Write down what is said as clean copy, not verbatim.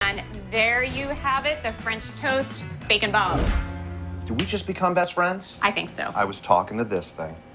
And there you have it, the French toast bacon balls. Did we just become best friends? I think so. I was talking to this thing.